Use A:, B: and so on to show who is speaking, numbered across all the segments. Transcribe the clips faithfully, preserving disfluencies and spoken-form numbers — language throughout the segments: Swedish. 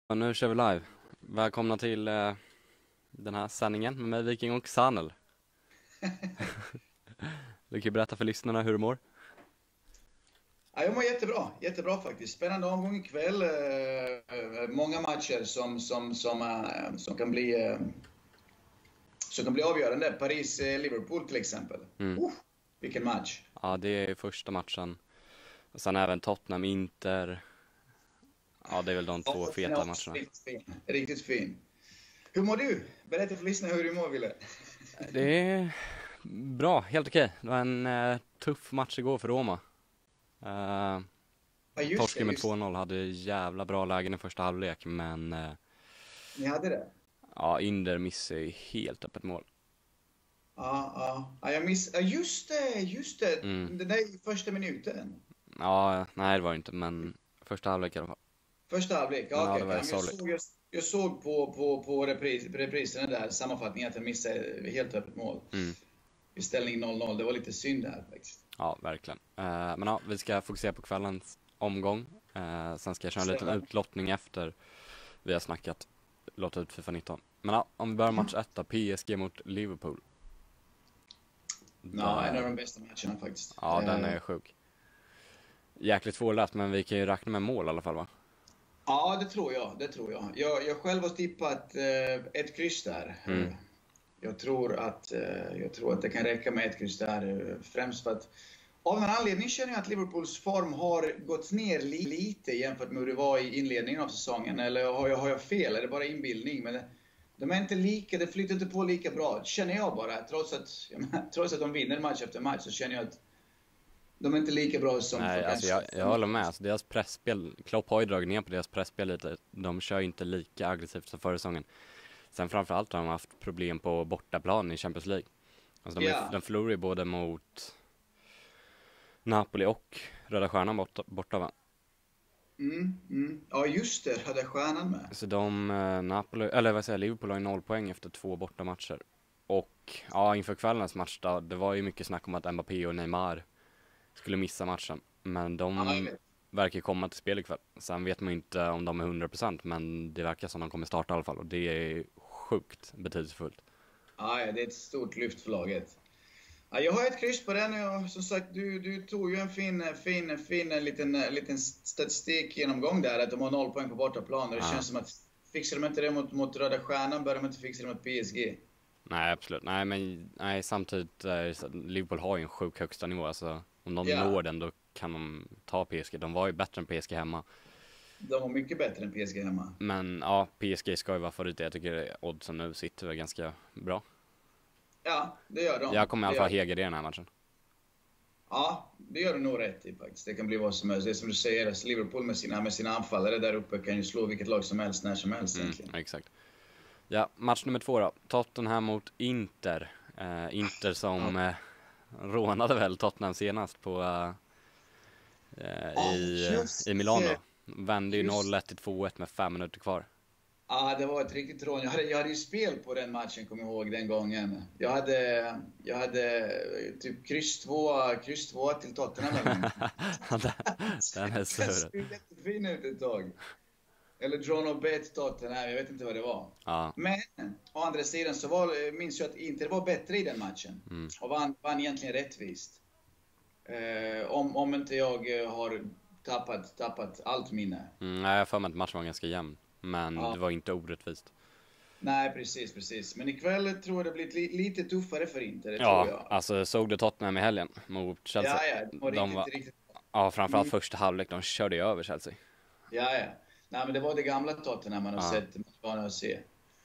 A: Och nu kör vi live. Välkomna till eh, den här sändningen med mig, Viking och Sanel. Du kan ju berätta för lyssnarna hur du mår.
B: Ja, jag mår jättebra, jättebra faktiskt. Spännande omgång ikväll. Eh, många matcher som, som, som, eh, som, kan bli, eh, som kan bli avgörande. Paris-Liverpool till exempel.
A: Mm.
B: Uh, vilken match.
A: Ja, det är första matchen. Och sen även Tottenham-Inter. Ja, det är väl de två
B: Ja,
A: feta
B: den är
A: matcherna.
B: Riktigt fin. Riktigt fin. Hur mår du? Berätta för lyssnarna hur du mår, Wille.
A: Det är bra, helt okej. Det var en eh, tuff match igår för Roma. Uh,
B: Ja, just
A: Torsken
B: det,
A: med
B: just
A: två noll hade jävla bra lägen i första halvlek. Men eh,
B: Ni hade det?
A: ja, Inder missade ju helt öppet mål.
B: Ja, ja. Ja, jag miss... ja, just det, just det.
A: Mm.
B: Den där i första minuten.
A: Ja, nej det var det inte, men första halvlek i alla fall.
B: Första halvlek,
A: Ja,
B: ja,
A: det
B: okej.
A: var
B: Ja, men jag,
A: sorgligt.
B: såg, jag, jag såg på, på, på repris, reprisen där, sammanfattningen, att jag missade helt öppet mål.
A: Mm.
B: I ställning noll noll. Det var lite synd där faktiskt.
A: Ja, verkligen. Uh, men ja, vi ska fokusera på kvällens omgång. Uh, sen ska jag köra en liten
B: Stämmer.
A: utlottning efter vi har snackat. Låta ut FIFA nitton. Men ja, om vi börjar match ett då. P S G mot Liverpool.
B: Ja, en av de bästa matcherna faktiskt.
A: Ja,
B: Eh,
A: den är sjuk. Jäkligt svårläst, men vi kan ju räkna med mål i alla fall, va?
B: Ja, det tror jag. Det tror jag. Jag, jag själv har tippat eh, ett kryss där.
A: Mm.
B: Eh, Jag, tror att, eh, jag tror att det kan räcka med ett kryss där. eh, Främst för att av någon anledning känner jag att Liverpools form har gått ner li- lite jämfört med hur det var i inledningen av säsongen. Eller har jag, har jag fel? Är det bara inbildning? Men det, de är inte lika, det flyter inte på lika bra. Känner jag bara. Trots att, jag menar, trots att de vinner match efter match så känner jag att de är inte lika bra som
A: Nej,
B: för
A: alltså
B: kanske-
A: jag, jag håller med. Alltså, deras pressspel, Klopp har ju dragit ner på deras pressspel lite. De kör ju inte lika aggressivt som förra säsongen. Sen framförallt har de haft problem på bortaplan i Champions League. Alltså de, är,
B: Ja.
A: de förlorar ju både mot Napoli och Röda Stjärnan borta, borta va?
B: Mm, mm. Ja, just det. Hade stjärnan med.
A: Så de, eh, Napoli, eller vad säger jag, Liverpool har ju noll poäng efter två bortamatcher. Och ja, inför kvällens match då, det var ju mycket snack om att Mbappé och Neymar skulle missa matchen. Men de
B: Ja, jag vet.
A: verkar komma till spel ikväll. Sen vet man ju inte om de är hundra procent, men det verkar som de kommer starta i alla fall. Och det är sjukt betydelsefullt.
B: Ja, ja, det är ett stort lyft för laget. Ja, jag har ett kryss på den och som sagt, du, du tog ju en fin, fin, fin liten, liten statistik genomgång där, att de har noll poäng på bortaplan. Och det
A: Ja.
B: känns som att fixar de inte det mot, mot Röda Stjärnan bör de inte fixa det mot P S G.
A: Nej, absolut. Nej, men nej, samtidigt är det så att Liverpool har ju en sjuk högsta nivå. Alltså, om de
B: Ja.
A: når den, då kan de ta P S G. De var ju bättre än P S G hemma.
B: De var mycket bättre än P S G hemma.
A: Men ja, P S G ska ju vara favorit. Jag tycker oddsen nu sitter väl ganska bra.
B: Ja, det gör de.
A: Jag kommer i alla
B: Det
A: fall
B: gör-
A: hegardera den här matchen.
B: Ja, det gör du nog rätt i faktiskt. Det kan bli vad som helst. Det är som du säger, alltså Liverpool med sina, med sina anfallare där uppe kan ju slå vilket lag som helst när som helst
A: Mm,
B: egentligen.
A: exakt. Ja, match nummer två då. Tottenham mot Inter. Eh, Inter som eh, rånade väl Tottenham senast på eh, eh,
B: Ja,
A: i,
B: just
A: i Milano.
B: det.
A: Vände ju
B: Just-
A: noll ett till två ett med fem minuter kvar.
B: Ja, det var ett riktigt rån. Jag hade, jag hade ju spel på den matchen, kommer jag ihåg, den gången. Jag hade, jag hade eh, typ kryss två, kryss två till Tottenham.
A: Den är
B: Den
A: sur.
B: såg jättefin ut ett tag. Eller drawn och bet Tottenham, jag vet inte vad det var.
A: Ja,
B: Men å andra sidan så var, minns jag att Inter var bättre i den matchen.
A: Mm.
B: Och vann, vann egentligen rättvist. Eh, om, om inte jag eh, har tappat, tappat allt minne.
A: mm, nej, jag har för mig att matchen var ganska jämn. Men
B: Ja.
A: det var inte orättvist.
B: Nej, precis, precis. Men ikväll tror jag det blir li, lite tuffare för Inter, det tror
A: Ja,
B: jag.
A: alltså såg du Tottenham i helgen mot Chelsea?
B: Ja, ja, de var
A: De
B: riktigt,
A: var-
B: riktigt...
A: Ja, framförallt
B: Mm.
A: första halvlek. De körde ju över Chelsea.
B: Ja, ja. Nej, men det var det gamla Tottenham man har
A: Ja.
B: sett, man vana att se.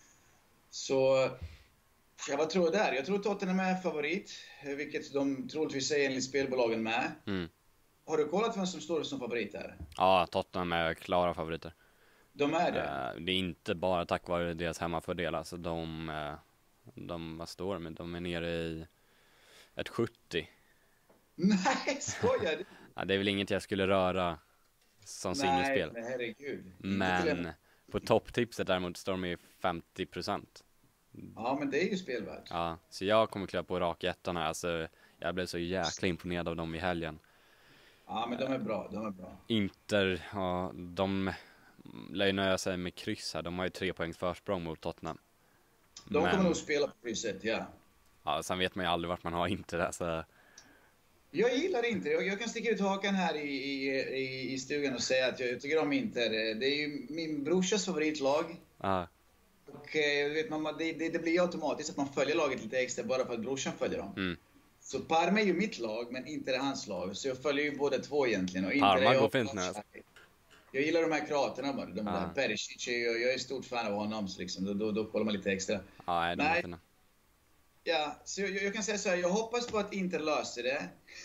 B: Så, ja, vad tror jag där? Jag tror Tottenham är favorit, vilket de troligtvis är enligt spelbolagen med.
A: Mm.
B: Har du kollat vem som står som favorit här?
A: Ja, Tottenham är klara favoriter.
B: De är det.
A: Eh, det är inte bara tack vare deras hemmafördel. Alltså de, eh, de, vad står de med? De är nere i ett sjuttio.
B: Nej, skojar du?
A: Ja, det är väl inget jag skulle röra som singelspel.
B: Nej, herregud. Inte till
A: Men
B: en-
A: på topptipset däremot står de i femtio procent.
B: Ja, men det är ju spelvärt.
A: Ja, så jag kommer klä på rak ettan här. Alltså, jag blev så jäkla imponerad av dem i helgen.
B: Ja, men de är bra, de är bra.
A: Inter, ja, de lär ju nöja sig med kryss här. De har ju tre poängs försprång mot Tottenham.
B: De
A: Men,
B: kommer nog spela på krysset, ja.
A: ja, sen vet man ju aldrig vart man har inte det. Så...
B: Jag gillar inte. Jag, jag kan sticka ut hakan här i, i, i stugan och säga att jag tycker om Inter. Det är ju min brorsas favoritlag.
A: Ja.
B: Och eh, vet man, det, det, det blir ju automatiskt att man följer laget lite extra bara för att brorsan följer dem.
A: Mm.
B: Så Parma är ju mitt lag, men inte är hans lag. Så jag följer ju båda två egentligen. Och Inter
A: Parma
B: är
A: går fint nu. Alltså.
B: Jag gillar de här kroaterna bara. De
A: Ja.
B: där Perisic, jag, jag är stort fan av honom. Så liksom, då, då, då kollar man lite extra.
A: Ja, nej, de är fina.
B: Ja, så jag, jag kan säga så här. Jag hoppas på att Inter löser det.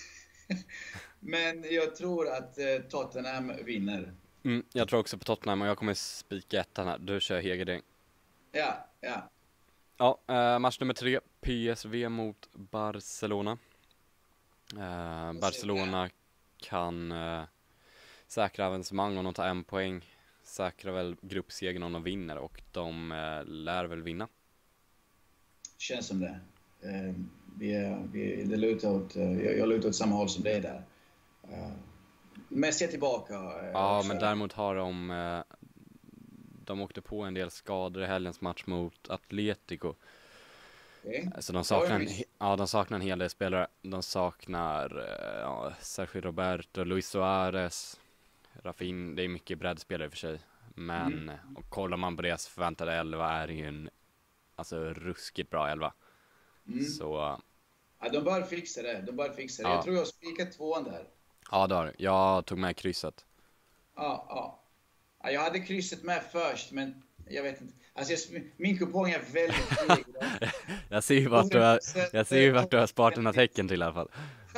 B: Men jag tror att eh, Tottenham vinner.
A: Mm, jag tror också på Tottenham och jag kommer spika ettan här. Du kör Hegeding.
B: Ja, ja.
A: Ja, eh, match nummer tre. P S V mot Barcelona. Eh, Barcelona kan eh, säkra avancemang om de tar en poäng. Säkrar väl gruppsegern om de vinner och de eh, lär väl vinna.
B: Känns som det. Eh, vi är, vi, det lutar åt, eh, jag, jag lutar åt samma håll som det är där. Eh, Messi är tillbaka. Eh,
A: Ja, men däremot har de eh, de åkte på en del skador i helgens match mot Atletico.
B: Okay.
A: Så de saknar, en, ja, de saknar en hel del spelare. De saknar eh, ja, Sergio Roberto, Luis Suarez, Rafin. Det är mycket breddspelare för sig. Men mm. och kollar man på deras förväntade elva är det ju en alltså ruskigt bra elva. Mm. Så
B: ja, de bör fixa det. De bör fixa det. Ja. Jag tror jag spikat tvåan där.
A: Ja, där. Jag tog med krysset.
B: Ja, ja. Ja, jag hade krysset med först, men jag vet inte. Alltså, jag, min kupong är väldigt dyr.
A: jag ser ju vart du har, jag ser ju vart du har sparat dina tecken till i alla fall.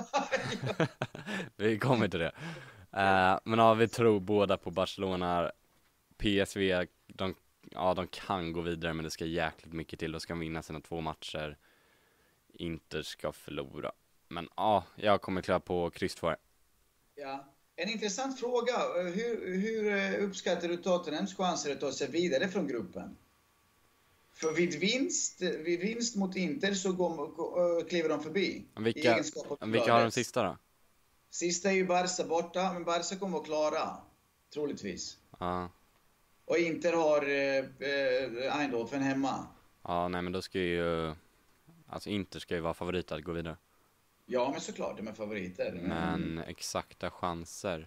A: Vi kommer till det. Uh, men ja, vi tror båda på Barcelona. P S V, de, ja, de kan gå vidare, men det ska jäkligt mycket till. De ska vinna sina två matcher. Inter ska förlora. Men ja, jag kommer klara på kryss två.
B: Ja. En intressant fråga. Hur, hur uppskattar du Tottenhams chanser att ta sig vidare från gruppen? För vid vinst, vid vinst mot Inter så går, kliver de förbi.
A: Vilka, vilka har de sista då?
B: Sista är ju Barca borta, men Barca kommer att klara. Troligtvis.
A: Ja.
B: Och Inter har eh, Eindhoven hemma.
A: Ja, nej men då ska ju... Alltså Inter ska ju vara favorit att gå vidare.
B: Ja, men såklart, de är favoriter.
A: Men, men exakta chanser...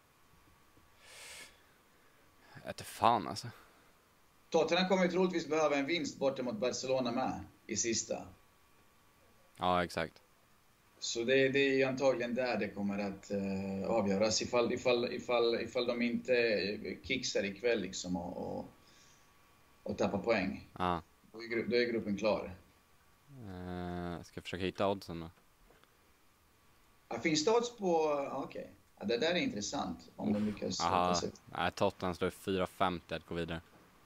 A: Jag vet inte fan alltså.
B: Tottenham kommer ju troligtvis behöva en vinst borta mot Barcelona med i sista.
A: Ja, exakt.
B: Så det, det är antagligen där det kommer att uh, avgöras ifall, ifall, ifall, ifall de inte kicksar ikväll liksom och, och, och tappar poäng.
A: Ja.
B: Då är, då är gruppen klar.
A: Uh, ska jag försöka hitta oddsen då?
B: Ja, finns det odds på... Okej. Okay. Ja, det där är intressant om de lyckas.
A: Aha. Nej, Tottenham står i fyra femtio att gå vidare.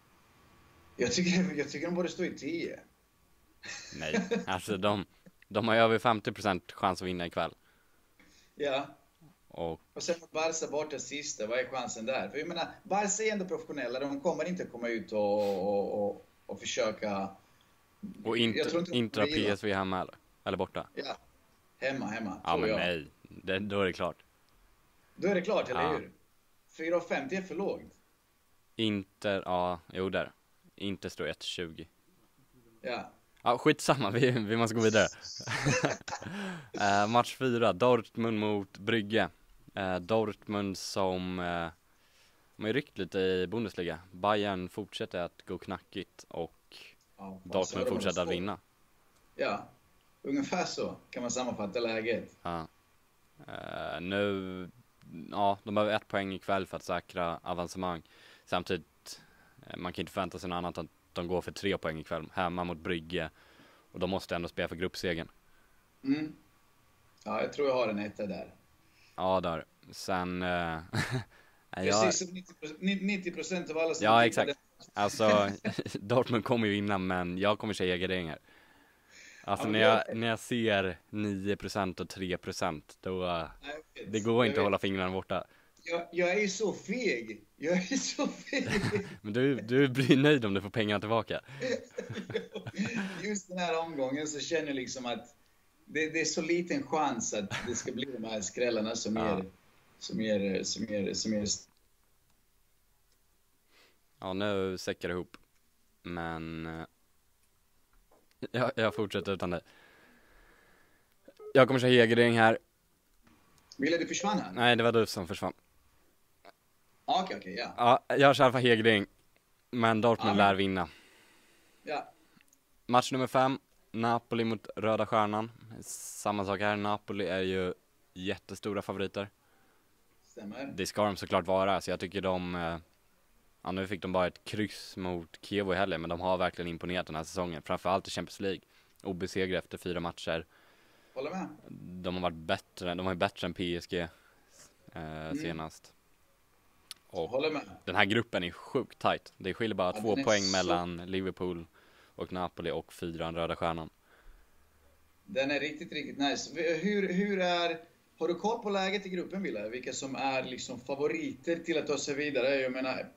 B: Jag tycker, jag tycker de borde stå i tio.
A: Nej, alltså de, de har ju över femtio procent chans att vinna ikväll.
B: Ja.
A: Och,
B: och sen mot Barca borta sista, vad är chansen där? För jag menar, Barca är ändå professionella. De kommer inte komma ut och, och, och, och försöka...
A: Och inte, inte, inte P S V hemma eller? Eller borta?
B: Ja, hemma, hemma.
A: Ja, men jag. nej. Det, då är det klart.
B: Då är det klart, eller ja. Hur? fyra femtio är för lågt.
A: Inter, ja, jo där. Inter står ett tjugo.
B: Ja.
A: Ja, skitsamma, vi, vi måste gå vidare. uh, match fyra, Dortmund mot Brygge. Uh, Dortmund som uh, de har ryckt lite i Bundesliga. Bayern fortsätter att gå knackigt och ja, Dortmund fortsätter att vinna.
B: Ja, ungefär så kan man sammanfatta läget.
A: Ja. Uh, nu, ja, de behöver ett poäng ikväll för att säkra avancemang. Samtidigt, uh, man kan inte förvänta sig något annat än att de går för tre poäng ikväll hemma mot Brygge. Och de måste ändå spela för gruppsegern.
B: Mm. Ja, jag tror jag har en etta där.
A: Ja, där. Sen... Uh,
B: Precis som nittio procent av alla som...
A: Ja, exakt. Alltså, Dortmund kommer ju vinna, men jag kommer säga garderingar. Alltså, ja, när, jag, när jag ser nio procent och tre procent, då... Nej, det går inte att hålla fingrarna borta.
B: Jag, jag är ju så feg. Jag är så feg.
A: Men du, du blir nöjd om du får pengarna tillbaka.
B: Just den här omgången så känner jag liksom att det, det är så liten chans att det ska bli de här skrällarna som ja. ger, som ger, som ger, som ger.
A: Ja, nu säckar det ihop. Men eh, jag, jag fortsätter utan dig. Jag kommer köra Hegering här.
B: Ville du försvann här?
A: Nej, det var du som försvann.
B: Okej, okay, okej, okay, ja.
A: Ja, jag kör för Hegering. Men Dortmund
B: ja,
A: lär vinna.
B: Ja.
A: Match nummer fem. Napoli mot Röda Stjärnan. Samma sak här. Napoli är ju jättestora favoriter.
B: Stämmer.
A: Det ska de såklart vara. Så jag tycker de... Eh, ja, nu fick de bara ett kryss mot Kiev i helgen. Men de har verkligen imponerat den här säsongen. Framförallt i Champions League. Obesegrade efter fyra matcher.
B: Håller med.
A: De har varit bättre. De har ju bättre än P S G eh, mm. senast. Och
B: håller med.
A: Den här gruppen är sjukt tight. Det skiljer bara
B: ja,
A: två poäng
B: så...
A: mellan Liverpool och Napoli och fyran Röda Stjärnan.
B: Den är riktigt, riktigt nice. Hur, hur är... Har du koll på läget i gruppen, Wille? Vilka som är liksom favoriter till att ta sig vidare? Jag menar...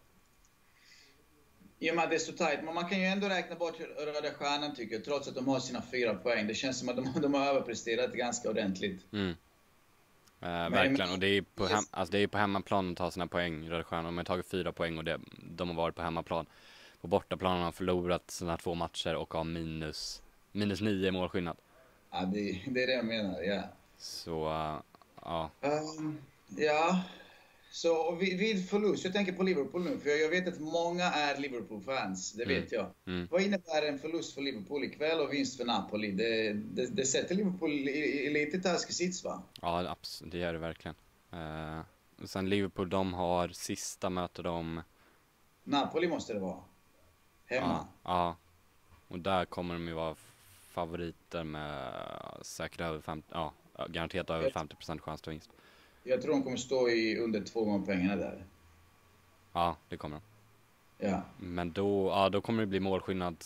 B: I och med att det är så tajt. Men man kan ju ändå räkna bort Röda Stjärnan, tycker jag. Trots att de har sina fyra poäng. Det känns som att de, de har överpresterat ganska ordentligt.
A: Mm. Eh,
B: men,
A: verkligen.
B: men,
A: och det är, på hem, alltså det är på hemmaplan att ta sina poäng. Röda Stjärnan. De har tagit fyra poäng och det, de har varit på hemmaplan. På bortaplan har de förlorat sina två matcher och har minus, minus nio målskillnad.
B: Ja, det, det är det jag menar, ja.
A: Så, uh, ja.
B: Um, ja. Så vid, vid förlust, jag tänker på Liverpool nu, för jag, jag vet att många är Liverpool-fans, det vet
A: mm.
B: jag.
A: Mm.
B: Vad innebär en förlust för Liverpool ikväll och vinst för Napoli? Det, det, det sätter Liverpool i, i lite taskig sits, va?
A: Ja, absolut, det gör det verkligen. Uh, sen Liverpool, de har sista mötet de...
B: Napoli måste det vara. Hemma.
A: Ja, ja. Och där kommer de ju vara favoriter med säkert över femtio, ja, garanterat över femtio procent chans till vinst.
B: Jag tror de kommer stå i under två gånger pengarna där.
A: Ja, det kommer de.
B: Ja.
A: Men då, ja, då kommer det bli målskillnad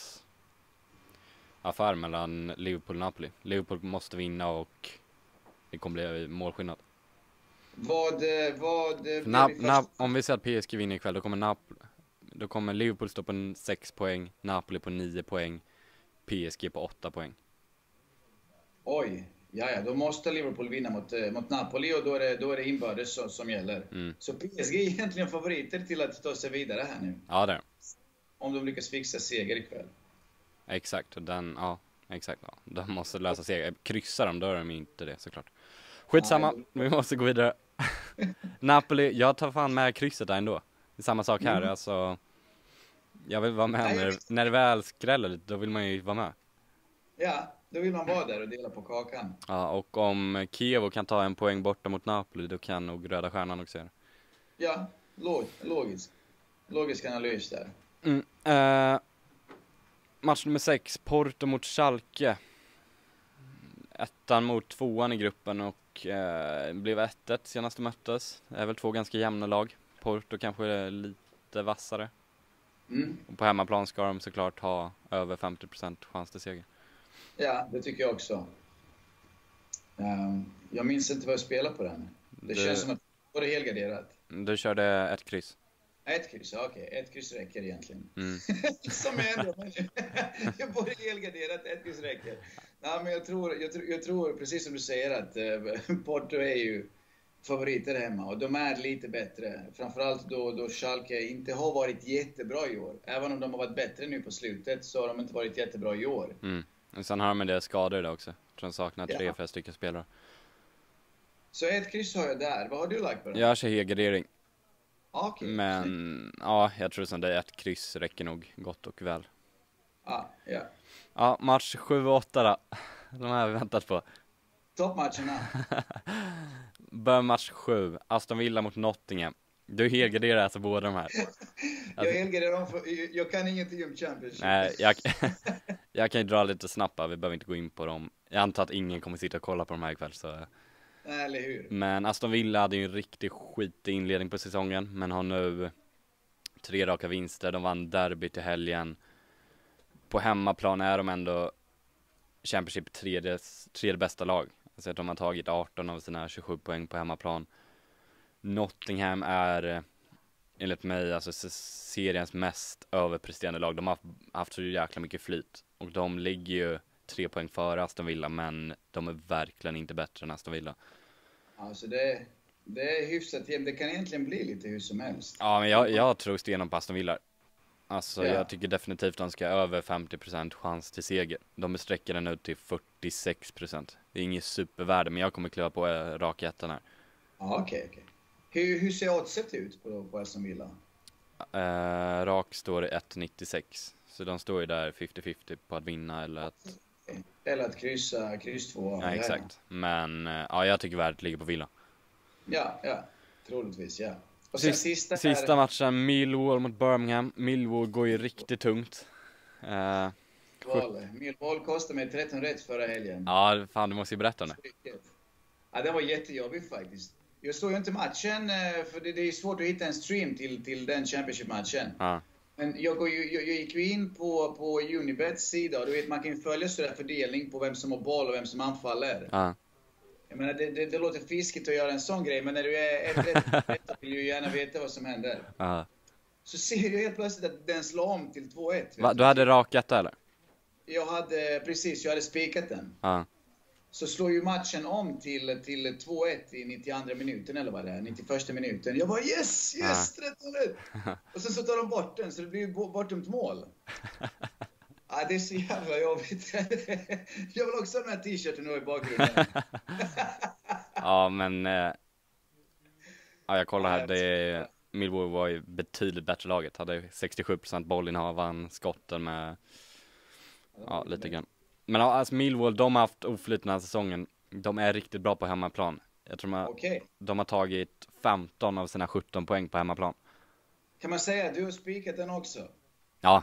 A: affär mellan Liverpool och Napoli. Liverpool måste vinna och det kommer bli målskillnad.
B: Vad, vad
A: Nap- Nap- om vi säger att P S G vinner ikväll, då kommer Napoli, då kommer Liverpool stå på sex poäng, Napoli på nio poäng, P S G på åtta poäng.
B: Oj, ja, ja, då måste Liverpool vinna mot, mot Napoli och då är det, då är det inbördes som, som gäller.
A: Mm.
B: Så P S G är egentligen favoriter till att ta sig vidare här nu.
A: Ja, det är.
B: Om de lyckas fixa seger ikväll.
A: Exakt, och den, ja, exakt. Ja. De måste lösa seger. Kryssar de, då är de inte det såklart. Skitsamma, ja, vi måste gå vidare. Napoli, jag tar fan med krysset där ändå. Det är samma sak här, mm. alltså. Jag vill vara med. Nej, när, när det väl skräller lite, då vill man ju vara med.
B: Ja, då vill man vara där och dela på kakan.
A: Ja, och om Kiev kan ta en poäng borta mot Napoli, då kan nog Röda Stjärnan också göra.
B: Ja, log, logiskt. Logisk analys där.
A: Mm, eh, match nummer sex, Porto mot Schalke. Ettan mot tvåan i gruppen och eh, blev ett ett senast de möttes. Det är väl två ganska jämna lag. Porto kanske är lite vassare.
B: Mm.
A: Och på hemmaplan ska de såklart ha över femtio procent chans till seger.
B: Ja, det tycker jag också. Um, jag minns inte vad jag spelar på den. Det du... känns som att det var helgarderat.
A: Du körde ett kryss.
B: Ett kryss, okej. Okay. Ett kryss räcker egentligen.
A: Mm.
B: Som är ändå. Jag borde helgarderat, ett kryss räcker. Nej, men jag tror, jag, tror, jag tror, precis som du säger, att uh, Porto är ju favoriter hemma. Och de är lite bättre. Framförallt då, då Schalke inte har varit jättebra i år. Även om de har varit bättre nu på slutet, så har de inte varit jättebra i år.
A: Mm. Och sen har de en del skador där också. Jag tror de saknar tre, ja. fyra stycken spelare.
B: Så ett kryss har jag där. Vad har du lagt på den?
A: Jag kör helgardering.
B: Okay.
A: Men ja, jag tror som det är ett kryss räcker nog gott och väl.
B: Ah, ja.
A: Ja, match sju och åtta då. De har vi väntat på.
B: Toppmatcherna.
A: Bör match sju. Aston Villa mot Nottingham. Du helgarderar alltså båda de här. Alltså,
B: jag helgarderar dem för jag kan ingenting om Championship.
A: Nej, jag, jag kan ju dra lite snabbt. Vi behöver inte gå in på dem. Jag antar att ingen kommer sitta och kolla på de här ikväll. Så.
B: Eller hur?
A: Men Aston Villa hade ju en riktigt skitig inledning på säsongen. Men har nu tre raka vinster. De vann derby till helgen. På hemmaplan är de ändå Championship tredje, tredje bästa lag. Alltså att de har tagit arton av sina tjugosju poäng på hemmaplan. Nottingham är enligt mig alltså seriens mest överpresterande lag. De har haft så jäkla mycket flyt. Och de ligger ju tre poäng före Aston Villa, men de är verkligen inte bättre än Aston Villa.
B: Alltså det, det är hyfsat jämnt. Det kan egentligen bli lite hur som helst.
A: Ja, men jag, jag tror stenhårt på Aston Villa. Alltså
B: Ja.
A: jag tycker definitivt de ska ha över femtio procent chans till seger. De sträcker den ut till fyrtiosex procent. Det är inget supervärde, men jag kommer kliva på äh, rak ettan här.
B: Ja, okej, okay, okej. Okay. Hur, hur ser oddset ut på, på Aston Villa?
A: Uh, rak står i ett nittiosex. Så de står ju där femtio femtio på att vinna eller att...
B: Eller att kryssa, kryss två.
A: Ja, exakt. Men uh, ja, jag tycker värdet ligger på Villa.
B: Ja, ja. Troligtvis, ja. Och sen
A: Sist,
B: sista,
A: sista
B: här...
A: matchen, Millwall mot Birmingham. Millwall går ju riktigt tungt. Uh,
B: Millwall kostade mig tretton rätt förra helgen.
A: Ja, fan, du måste ju berätta det.
B: Ja, det var jättejobbigt faktiskt. Jag såg ju inte matchen, för det, det är svårt att hitta en stream till, till den Championship-matchen.
A: Ja.
B: Men jag, går ju, jag, jag gick ju in på, på Unibets sida och du vet, man kan ju följa sådär fördelning på vem som har boll och vem som anfaller.
A: Ja.
B: Jag menar, det, det, det låter fiskigt att göra en sån grej, men när du är ett rätt vill du gärna veta vad som händer.
A: Ja.
B: Så ser jag helt plötsligt att den slår om till två ett.
A: Va, du hade rak etta eller?
B: Jag hade, precis, jag hade spikat den.
A: Ja.
B: Så slår ju matchen om till, till två ett i nittioandra minuten, eller vad det är, nittioförsta minuten. Jag bara yes, yes, tretton rätt. Och sen så tar de bort den, så det blir ju bortdömt mål. Ja, det är så jävla jobbigt. Jag vill också ha den här t-shirten nu i bakgrunden.
A: Ja, men... Eh, ja, jag kollar här. Det är, Millwall var ju betydligt bättre laget. Hade sextiosju procent bollinnehav, vann skotten med... Ja, lite grann. Men alltså Millwall, de har haft oflyt den här säsongen. De är riktigt bra på hemmaplan. Jag tror de,
B: okay.
A: de har tagit femton av sina sjutton poäng på hemmaplan.
B: Kan man säga att du har spikat den också?
A: Ja.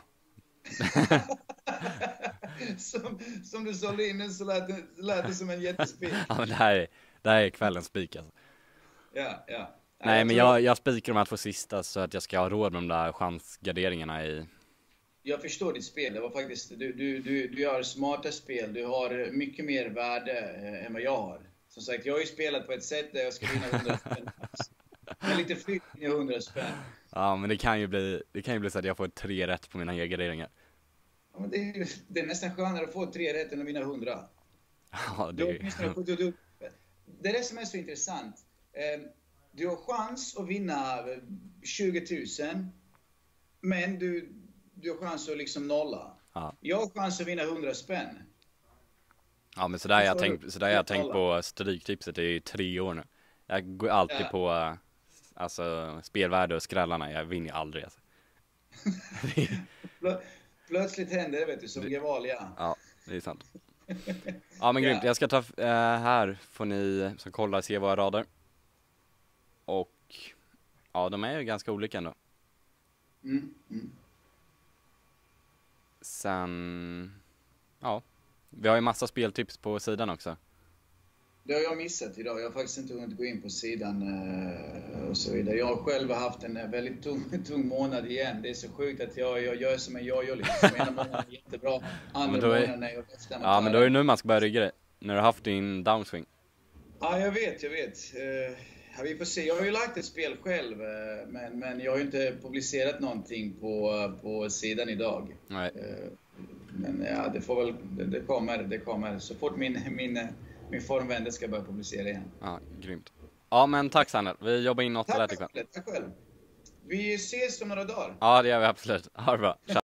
B: som, som du sålde in så lät det, lät det som en jättespik.
A: Ja, men det här är, det här är kvällens spik alltså.
B: Ja, ja.
A: Nej,
B: jag
A: men
B: tror...
A: jag, jag spikar de här två sista så att jag ska ha råd med de där chansgarderingarna i...
B: Jag förstår ditt spel. Det var faktiskt, du, du, du, du gör smarta spel. Du har mycket mer värde eh, än vad jag har. Som sagt, jag har ju spelat på ett sätt där jag ska vinna hundra spänn. Men lite flytt i hundra spänn.
A: Ja, men det kan ju bli, det kan ju bli så att jag får tre rätt på mina garderingar.
B: Ja, men det, är, det är nästan skönare att få tre rätt än att vinna hundra.
A: Ja, det är...
B: Du, du, det är det som är så intressant. Du har chans att vinna tjugo tusen. Men du, du har chans att liksom nolla.
A: Ja.
B: Jag har chans att vinna hundra spänn.
A: Ja, men sådär jag tänkt, sådär jag tänkt på stryktipset i tre år nu. Jag går alltid ja. på alltså, spelvärde och skrällarna. Jag vinner aldrig alltså.
B: Plö, plötsligt händer det, vet du, som Gevalia.
A: Ja, det är sant. Ja, men grymt. Jag ska ta, äh, här får ni som kollar se våra rader. Och ja, de är ju ganska olika ändå.
B: Mm, mm.
A: Sen, ja, vi har ju massa speltips på sidan också.
B: Det har jag missat idag. Jag har faktiskt inte hunnit gå in på sidan och så vidare. Jag har själv haft en väldigt tung, tung månad igen. Det är så sjukt att jag, jag gör som en jojo liksom. Ena månaden är jättebra, andra månaden är jag bästa.
A: Ja, men då är det nu man ska börja rygga det. När du har haft din downswing.
B: Ja, jag vet, jag vet. Ja, vi får se. Jag har ju lagt ett spel själv, men, men jag har ju inte publicerat någonting på, på sidan idag.
A: Nej.
B: Men ja, det får väl, det, det kommer, det kommer. Så fort min, min, min formvände ska börja publicera igen.
A: Ja, grymt. Ja, men tack Sander. Vi jobbar in något
B: tack
A: där ikväll.
B: Tack själv. Vi ses om några dagar.
A: Ja, det gör vi absolut. Ha det bra. Tja.